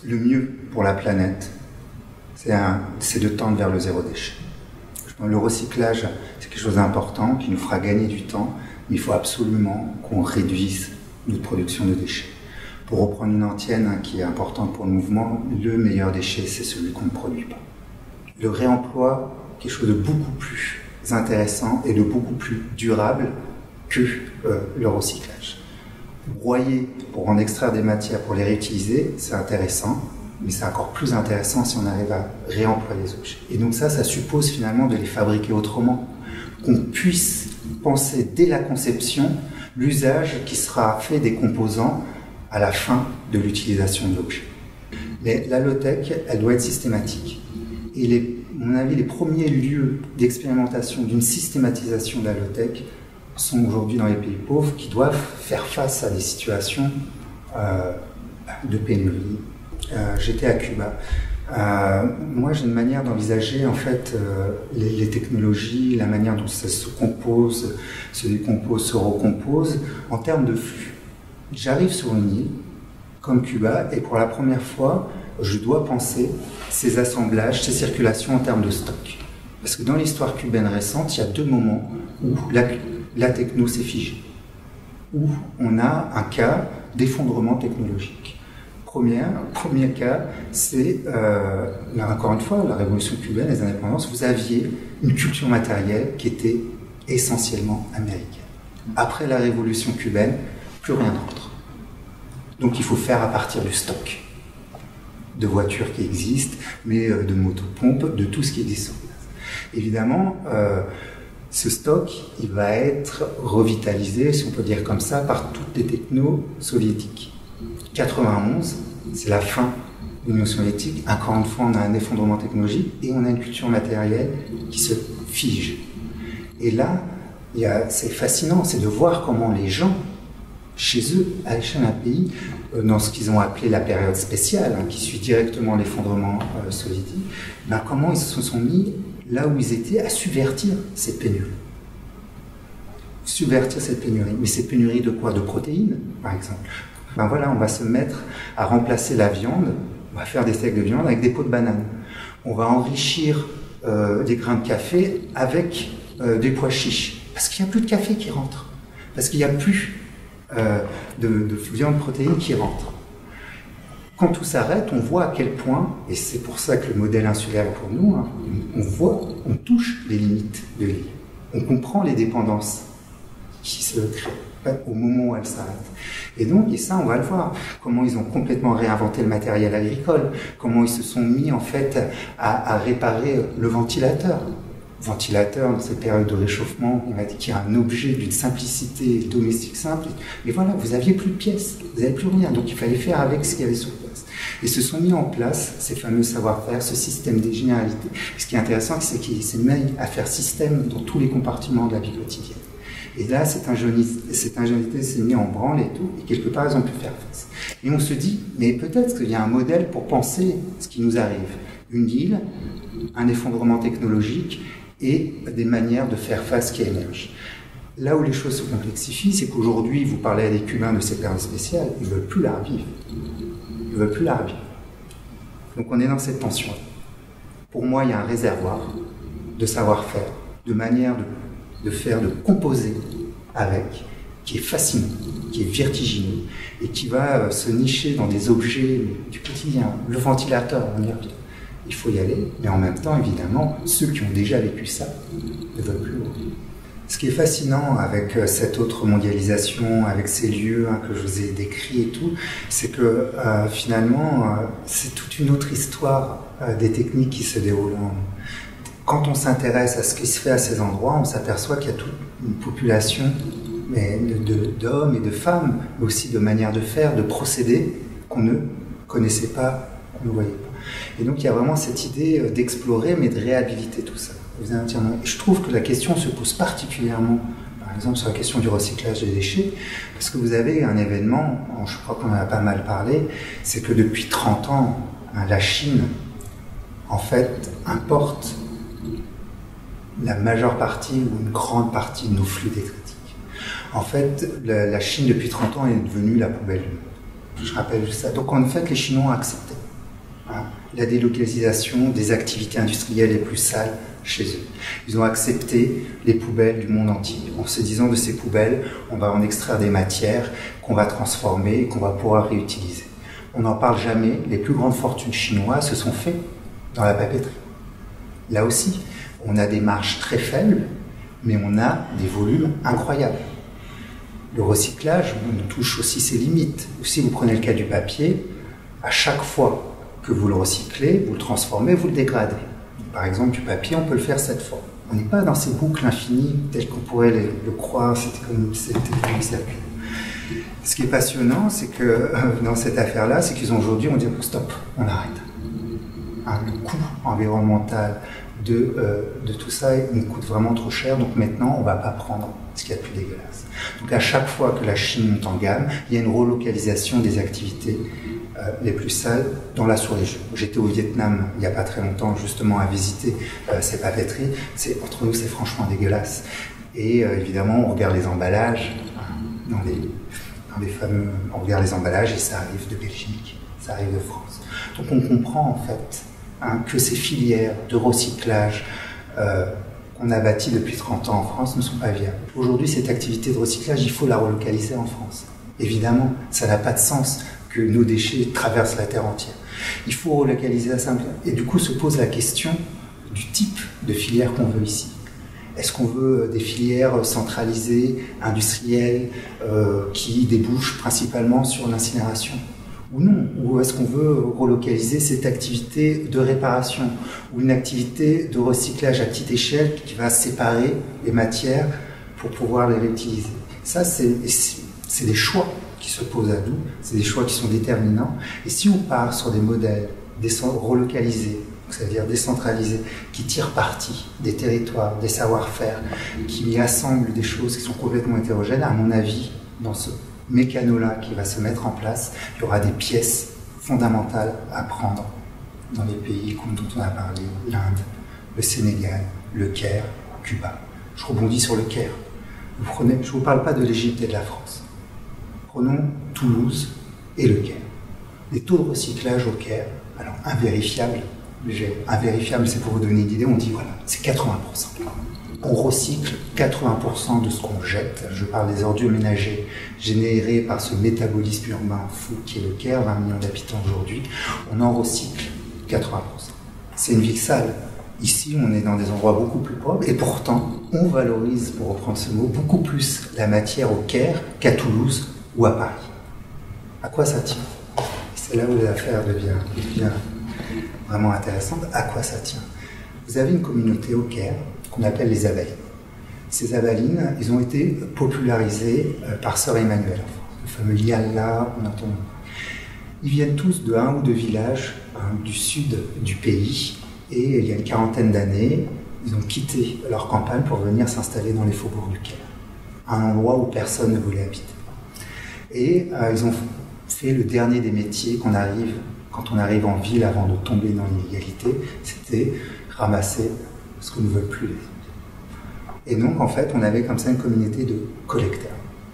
le mieux pour la planète, c'est de tendre vers le zéro déchet. Le recyclage, c'est quelque chose d'important qui nous fera gagner du temps, mais il faut absolument qu'on réduise notre production de déchets. Pour reprendre une antienne qui est importante pour le mouvement, le meilleur déchet, c'est celui qu'on ne produit pas. Le réemploi, quelque chose de beaucoup plus intéressant et de beaucoup plus durable que le recyclage. Broyer pour en extraire des matières, pour les réutiliser, c'est intéressant, mais c'est encore plus intéressant si on arrive à réemployer les objets. Et donc ça suppose finalement de les fabriquer autrement, qu'on puisse penser dès la conception l'usage qui sera fait des composants à la fin de l'utilisation de l'objet. Mais la low-tech, elle doit être systématique. Et à mon avis, les premiers lieux d'expérimentation d'une systématisation de la low-tech sont aujourd'hui dans les pays pauvres qui doivent faire face à des situations de pénurie. J'étais à Cuba. Moi, j'ai une manière d'envisager en fait les technologies, la manière dont ça se compose, se décompose, se recompose en termes de flux. J'arrive sur une île comme Cuba et pour la première fois, je dois penser ces assemblages, ces circulations en termes de stock. Parce que dans l'histoire cubaine récente, il y a deux moments où la techno s'est figée, où on a un cas d'effondrement technologique. Premier cas, c'est, encore une fois, la révolution cubaine, les indépendances, vous aviez une culture matérielle qui était essentiellement américaine. Après la révolution cubaine, plus rien n'entre. Donc il faut faire à partir du stock de voitures qui existent, mais de motopompes, de tout ce qui existe sur place. Évidemment, ce stock, il va être revitalisé, si on peut dire comme ça, par toutes les technos soviétiques. 91, c'est la fin de l'Union soviétique. Encore une fois, on a un effondrement technologique et on a une culture matérielle qui se fige. Et là, c'est fascinant, c'est de voir comment les gens, chez eux, à l'échelle d'un pays, dans ce qu'ils ont appelé la période spéciale, qui suit directement l'effondrement soviétique, comment ils se sont mis là où ils étaient à subvertir cette pénurie. Subvertir cette pénurie. Mais cette pénurie de quoi? De protéines, par exemple. Voilà, on va se mettre à remplacer la viande, on va faire des steaks de viande avec des peaux de banane. On va enrichir des grains de café avec des pois chiches. Parce qu'il n'y a plus de café qui rentre. Parce qu'il n'y a plus de viande protéine qui rentre. Quand tout s'arrête, on voit à quel point, et c'est pour ça que le modèle insulaire est pour nous, on touche les limites de l'île. On comprend les dépendances qui se créent au moment où elles s'arrêtent. Et donc, ça, on va le voir, comment ils ont complètement réinventé le matériel agricole, comment ils se sont mis, en fait, à réparer le ventilateur. Ventilateur, dans cette période de réchauffement, on a dit qu'il y a un objet d'une simplicité domestique simple. Mais voilà, vous n'aviez plus de pièces, vous n'avez plus rien, donc il fallait faire avec ce qu'il y avait sur place. Et se sont mis en place ces fameux savoir-faire, ce système des généralités. Ce qui est intéressant, c'est qu'il s'est mis à faire système dans tous les compartiments de la vie quotidienne. Et là, cette ingéniosité s'est mise en branle et tout, et quelque part, ils ont pu faire face. Et on se dit, mais peut-être qu'il y a un modèle pour penser ce qui nous arrive. Une île, un effondrement technologique et des manières de faire face qui émergent. Là où les choses se complexifient, c'est qu'aujourd'hui, vous parlez à des Cubains de cette période spéciale, ils ne veulent plus la revivre. Ils ne veulent plus la revivre. Donc on est dans cette tension. Pour moi, il y a un réservoir de savoir-faire, de manière de faire, de composer avec, qui est fascinant, qui est vertigineux, et qui va se nicher dans des objets du quotidien. Le ventilateur, on y revient. Il faut y aller, mais en même temps, évidemment, ceux qui ont déjà vécu ça ne veulent plus. Ce qui est fascinant avec cette autre mondialisation, avec ces lieux que je vous ai décrits et tout, c'est que finalement, c'est toute une autre histoire des techniques qui se déroulent. Quand on s'intéresse à ce qui se fait à ces endroits, on s'aperçoit qu'il y a toute une population d'hommes et de femmes, mais aussi de manières de faire, de procédés qu'on ne connaissait pas, qu'on ne voyait pas. Et donc il y a vraiment cette idée d'explorer, mais de réhabiliter tout ça. Je trouve que la question se pose particulièrement, par exemple, sur la question du recyclage des déchets, parce que vous avez un événement, je crois qu'on en a pas mal parlé, c'est que depuis 30 ans, la Chine, en fait, importe la majeure partie ou une grande partie de nos flux détritiques. En fait, la Chine, depuis 30 ans, est devenue la poubelle du monde. Je rappelle juste ça. Donc, en fait, les Chinois ont accepté. la délocalisation des activités industrielles les plus sales chez eux. Ils ont accepté les poubelles du monde entier, en se disant de ces poubelles, on va en extraire des matières qu'on va transformer et qu'on va pouvoir réutiliser. On n'en parle jamais, les plus grandes fortunes chinoises se sont faites dans la papeterie. Là aussi, on a des marges très faibles, mais on a des volumes incroyables. Le recyclage touche aussi ses limites. Si vous prenez le cas du papier, à chaque fois que vous le recyclez, vous le transformez, vous le dégradez. Par exemple, du papier, on peut le faire 7 fois. On n'est pas dans ces boucles infinies telles qu'on pourrait le croire, c'était comme un circuit. Ce qui est passionnant, c'est que dans cette affaire-là, c'est qu'ils ont aujourd'hui, on dit stop, on arrête. Le coût environnemental de tout ça nous coûte vraiment trop cher, donc maintenant on ne va pas prendre ce qu'il y a de plus dégueulasse. Donc à chaque fois que la Chine monte en gamme, il y a une relocalisation des activités les plus sales dans la sous-région. J'étais au Vietnam il n'y a pas très longtemps justement à visiter ces papeteries. Entre nous, c'est franchement dégueulasse. Et évidemment, on regarde les emballages, on regarde les emballages et ça arrive de Belgique, ça arrive de France. Donc on comprend en fait que ces filières de recyclage qu'on a bâties depuis 30 ans en France ne sont pas viables. Aujourd'hui, cette activité de recyclage, il faut la relocaliser en France. Évidemment, ça n'a pas de sens que nos déchets traversent la terre entière. Il faut relocaliser à simple. Et du coup, se pose la question du type de filière qu'on veut ici. Est-ce qu'on veut des filières centralisées, industrielles, qui débouchent principalement sur l'incinération ? Ou non? Ou est-ce qu'on veut relocaliser cette activité de réparation ou une activité de recyclage à petite échelle qui va séparer les matières pour pouvoir les réutiliser? Ça, c'est des choix qui se posent à nous, c'est des choix qui sont déterminants. Et si on part sur des modèles relocalisés, c'est-à-dire décentralisés, qui tirent parti des territoires, des savoir-faire, qui assemblent des choses qui sont complètement hétérogènes, à mon avis, dans ce mécano-là qui va se mettre en place, il y aura des pièces fondamentales à prendre dans les pays dont on a parlé, l'Inde, le Sénégal, le Caire, Cuba. Je rebondis sur le Caire. Je ne vous parle pas de l'Égypte et de la France. Prenons Toulouse et le Caire. Les taux de recyclage au Caire, alors invérifiables, c'est pour vous donner une idée, on dit voilà, c'est 80%. On recycle 80% de ce qu'on jette. Je parle des ordures ménagères générées par ce métabolisme urbain fou qui est le Caire, 20 millions d'habitants aujourd'hui. On en recycle 80%. C'est une ville sale. Ici, on est dans des endroits beaucoup plus pauvres et pourtant, on valorise, pour reprendre ce mot, beaucoup plus la matière au Caire qu'à Toulouse ou à Paris. À quoi ça tient? C'est là où l'affaire devient vraiment intéressante. À quoi ça tient? Vous avez une communauté au Caire qu'on appelle les Abalines. Ces Abalines, ils ont été popularisés par Sœur Emmanuel, le fameux Yallah, on entend. Ils viennent tous de un ou deux villages du sud du pays et il y a une quarantaine d'années, ils ont quitté leur campagne pour venir s'installer dans les faubourgs du Caire, un endroit où personne ne voulait habiter. Et ils ont fait le dernier des métiers quand on arrive en ville avant de tomber dans l'illégalité, c'était ramasser ce que ne veulent plus les autres. Et donc, en fait, on avait comme ça une communauté de collecteurs,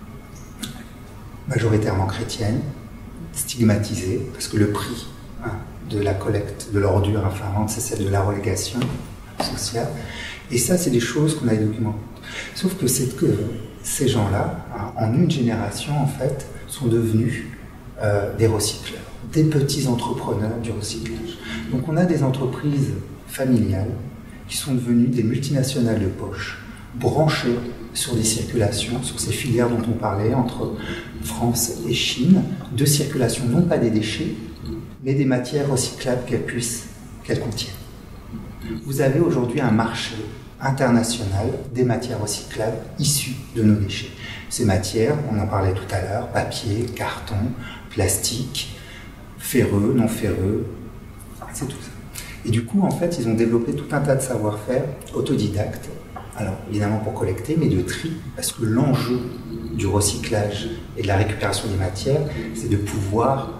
majoritairement chrétiennes, stigmatisées, parce que le prix de la collecte de l'ordure infamante, c'est celle de la relégation sociale. Et ça, c'est des choses qu'on a documentées. Sauf que ces gens-là, en une génération, en fait, sont devenus des recycleurs, des petits entrepreneurs du recyclage. Donc, on a des entreprises familiales qui sont devenues des multinationales de poche, branchées sur des circulations, sur ces filières dont on parlait entre France et Chine, de circulation non pas des déchets, mais des matières recyclables qu'elles contiennent. Vous avez aujourd'hui un marché international des matières recyclables issues de nos déchets. Ces matières, on en parlait tout à l'heure, papier, carton, plastique, ferreux, non ferreux, c'est tout ça. Et du coup, en fait, ils ont développé tout un tas de savoir-faire autodidactes, alors évidemment pour collecter, mais de tri, parce que l'enjeu du recyclage et de la récupération des matières, c'est de pouvoir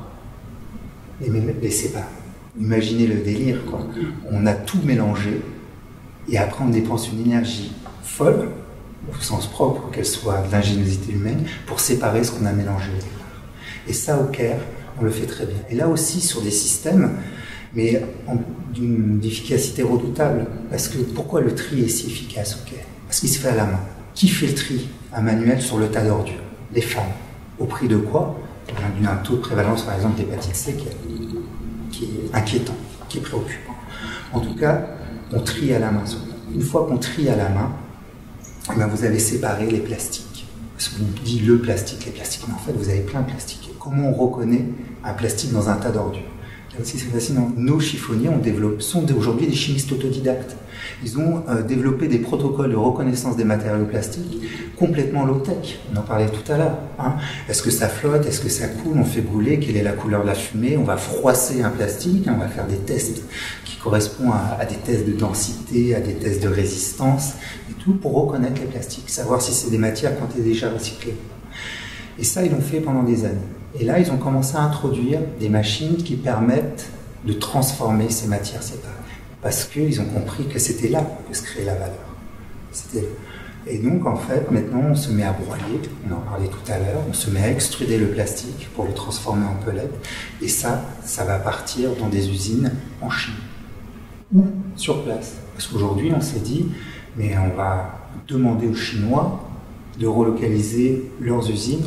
les séparer. Imaginez le délire, quoi. On a tout mélangé, et après on dépense une énergie folle, au sens propre, qu'elle soit de l'ingéniosité humaine, pour séparer ce qu'on a mélangé. Et ça, au Caire, on le fait très bien. Et là aussi, sur des systèmes mais d'une efficacité redoutable. Parce que pourquoi le tri est si efficace au Caire? Parce qu'il se fait à la main. Qui fait le tri? Un manuel sur le tas d'ordures. Les femmes. Au prix de quoi? On a un taux de prévalence, par exemple, d'hépatite C qui est inquiétant, qui est préoccupant. En tout cas, on trie à la main. Une fois qu'on trie à la main, ben vous avez séparé les plastiques. Parce qu'on dit le plastique, les plastiques, mais en fait, vous avez plein de plastiques. Comment on reconnaît un plastique dans un tas d'ordures? Là aussi, c'est fascinant. Nos chiffonniers sont aujourd'hui des chimistes autodidactes. Ils ont développé des protocoles de reconnaissance des matériaux plastiques complètement low-tech. On en parlait tout à l'heure. Hein. Est-ce que ça flotte? Est-ce que ça coule? On fait brûler? Quelle est la couleur de la fumée? On va froisser un plastique. On va faire des tests qui correspondent à des tests de densité, à des tests de résistance, et tout pour reconnaître les plastiques, savoir si c'est des matières qui ont été déjà recyclées. Et ça, ils l'ont fait pendant des années. Et là, ils ont commencé à introduire des machines qui permettent de transformer ces matières séparées. Parce qu'ils ont compris que c'était là que se créait la valeur. Et donc, en fait, maintenant, on se met à broyer, on en parlait tout à l'heure, on se met à extruder le plastique pour le transformer en pellet. Et ça va partir dans des usines en Chine ou sur place. Parce qu'aujourd'hui, on s'est dit, mais on va demander aux Chinois de relocaliser leurs usines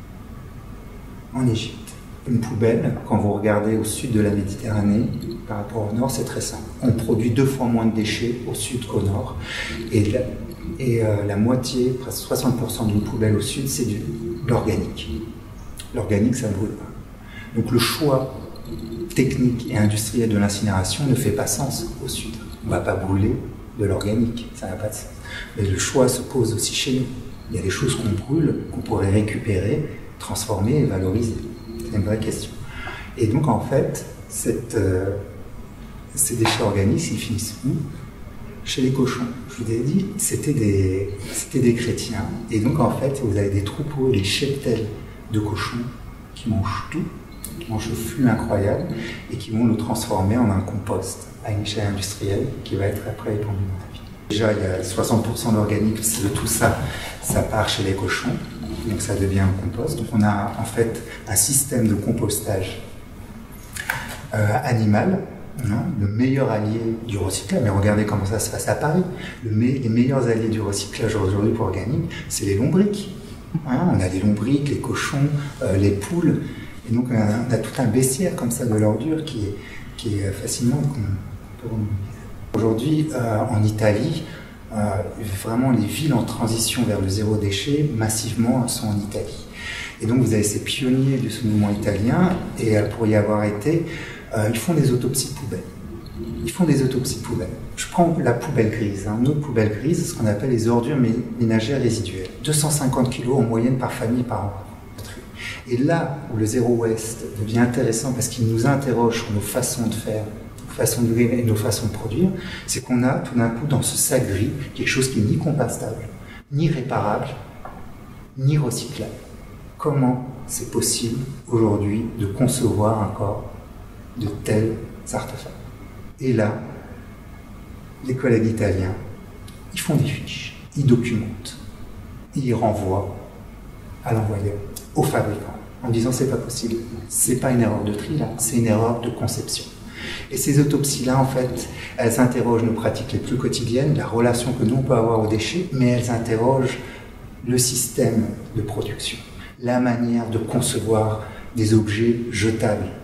en Égypte. Une poubelle, quand vous regardez au sud de la Méditerranée, par rapport au nord, c'est très simple. On produit 2 fois moins de déchets au sud qu'au nord. Et la moitié, presque 60% d'une poubelle au sud, c'est de l'organique. L'organique, ça ne brûle pas. Donc le choix technique et industriel de l'incinération ne fait pas sens au sud. On ne va pas brûler de l'organique, ça n'a pas de sens. Mais le choix se pose aussi chez nous. Il y a des choses qu'on brûle, qu'on pourrait récupérer, transformer et valoriser. C'est une vraie question. Et donc, en fait, ces déchets organiques, ils finissent où? Chez les cochons. Je vous ai dit, c'était des chrétiens. Et donc, en fait, vous avez des troupeaux, des cheptels de cochons qui mangent tout, qui mangent ce flux incroyable et qui vont le transformer en un compost à une échelle industrielle qui va être après épandu dans la vie. Déjà, il y a 60% d'organique de tout ça, ça part chez les cochons. Donc ça devient un compost. Donc on a en fait un système de compostage animal, hein, le meilleur allié du recyclage. Mais regardez comment ça se passe à Paris. Les meilleurs alliés du recyclage aujourd'hui pour organique, c'est les lombrics. Hein, on a les lombrics, les cochons, les poules. Et donc on a tout un bestiaire comme ça de l'ordure qui est fascinant. Aujourd'hui, en Italie, vraiment les villes en transition vers le zéro déchet, massivement, sont en Italie. Et donc vous avez ces pionniers de ce mouvement italien, et pour y avoir été, ils font des autopsies poubelles. Ils font des autopsies poubelles. Je prends la poubelle grise, hein, notre poubelle grise, ce qu'on appelle les ordures ménagères résiduelles. 250 kg en moyenne par famille par an. Et là où le zéro waste devient intéressant parce qu'il nous interroge sur nos façons de faire, façon de vivre et nos façons de produire, c'est qu'on a tout d'un coup dans ce sac gris quelque chose qui est ni compostable, ni réparable, ni recyclable. Comment c'est possible aujourd'hui de concevoir encore de tels artefacts? Et là, les collègues italiens, ils font des fiches, ils documentent, ils renvoient à l'envoyeur, au fabricant, en disant c'est pas possible, c'est pas une erreur de tri là, c'est une erreur de conception. Et ces autopsies-là, en fait, elles interrogent nos pratiques les plus quotidiennes, la relation que nous, on peut avoir aux déchets, mais elles interrogent le système de production, la manière de concevoir des objets jetables,